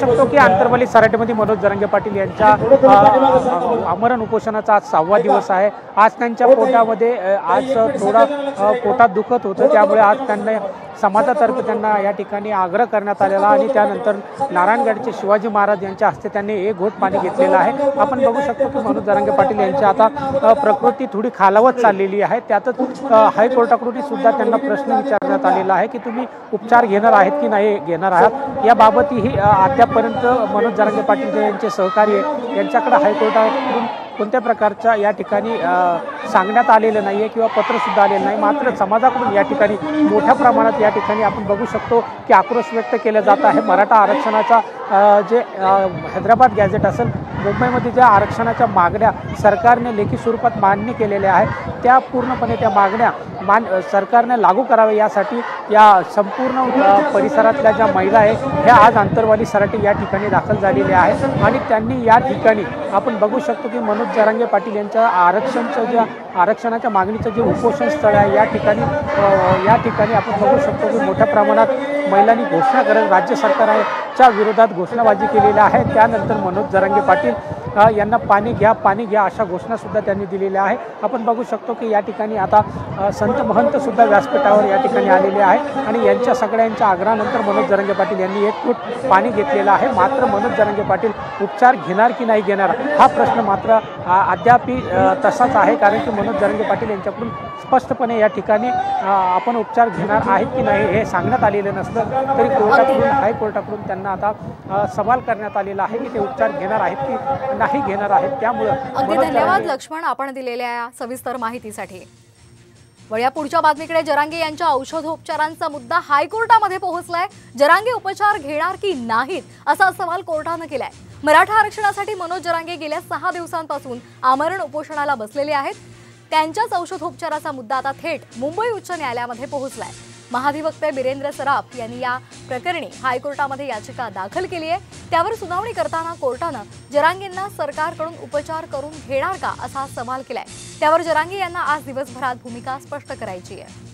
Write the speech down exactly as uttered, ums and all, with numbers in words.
शकतो की आंतरवाली सराटीमध्ये मनोज जरांगे पाटील यांच्या आमरण उपोषणाचा आज सहावा दिवस आहे। आज त्यांच्या पोटामध्ये आज थोडा पोटात दुखत होतं, त्यामुळे आज त्यांना समाजातर्फे त्यांना या ठिकाणी आग्रह करण्यात आलेला आणि त्यानंतर नारायणगडचे शिवाजी महाराज यांच्या हस्ते त्यांनी एक घोट पाणी घेतलेलं आहे। आपण बघू शकतो की मनोज जरांगे पाटील यांची आता प्रकृती थोडी खालावत चाललेली आहे। त्यातच हायकोर्टाकडून सुद्धा त्यांना प्रश्न विचारण्यात आलेला आहे की तुम्ही उपचार घेणार आहेत की नाही घेणार आहात, याबाबतही अद्यापपर्यंत मनोज जरांगे पाटील यांचे सहकारी यांच्याकडे हायकोर्टाकडून कोणत्या प्रकारच्या या ठिकाणी सांगण्यात आलेलं नाही आहे किंवा पत्रसुद्धा आलेलं नाही। मात्र समाजाकडून या ठिकाणी मोठ्या प्रमाणात या ठिकाणी आपण बघू शकतो की आक्रोश व्यक्त केला जात आहे। मराठा आरक्षणाचा जे हैदराबाद गॅझेट असेल, मुंबईमध्ये ज्या आरक्षणाच्या मागण्या सरकारने लेखी स्वरूपात मान्य केलेल्या आहेत, त्या पूर्णपणे त्या मागण्या मान सरकारने लागू करावे यासाठी या संपूर्ण परिसरातल्या ज्या महिला आहे ह्या आज आंतरवाली सराटी या ठिकाणी दाखल झालेल्या आहेत आणि त्यांनी या ठिकाणी आपण बघू शकतो की मनोज जरांगे पाटील यांच्या आरक्षणचं ज्या आरक्षणाच्या मागणीचं जे उपोषण स्थळ आहे या ठिकाणी या ठिकाणी आपण बघू शकतो की मोठ्या प्रमाणात महिलांनी घोषणा करत राज्य सरकारच्या विरोधात घोषणाबाजी केलेली आहे। त्यानंतर मनोज जरांगे पाटील यांना पाणी घ्या पाणी घ्या अशा घोषणासुद्धा त्यांनी दिलेल्या आहे। आपण बघू शकतो की या ठिकाणी आता संत महंत सुद्धा व्यासपीठावर या ठिकाणी आलेले आहे आणि यांच्या सगळ्यांच्या आग्रहानंतर मनोज जरांगे पाटील यांनी एक फूट पाणी घेतलेलं आहे। मात्र मनोज जरांगे पाटील उपचार घेणार की नाही घेणार हा प्रश्न मात्र अद्याप तसाच आहे, कारण की मनोज जरांगे पाटील यांच्याकडून स्पष्टपणे या ठिकाणी आपण उपचार घेणार आहेत की नाही हे सांगण्यात आलेलं नसलं तरी कोर्टाकडून हायकोर्टाकडून त्यांना आता सवाल करण्यात आलेला आहे की ते उपचार घेणार आहेत की नाही घेणार आहेत। त्यामुळे अगदी धन्यवाद लक्ष्मण आपण दिलेल्या सविस्तर माहितीसाठी। वळ्या पुढच्या बातमीकडे, जरांगे यांच्या औषधोपचारांचा मुद्दा हायकोर्टामध्ये पोहोचलाय। जरांगे उपचार घेणार की नाहीत असा सवाल कोर्टाने केलाय। मराठा आरक्षणासाठी मनोज जरांगे गेल्या सहा दिवसांपासून आमरण उपोषणाला बसलेले आहेत। त्यांच्याच औषधोपचाराचा मुद्दा आता थेट मुंबई उच्च न्यायालयामध्ये पोहोचलाय। महाधिवक्ते बिरेंद्र सराफ यांनी या प्रकरणी हायकोर्टामध्ये याचिका दाखल केली आहे। त्यावर सुनावणी करताना कोर्टानं जरांगेंना सरकारकडून उपचार करून घेणार का असा सवाल केलाय। त्यावर जरांगे यांना आज दिवसभरात भूमिका स्पष्ट करायची आहे।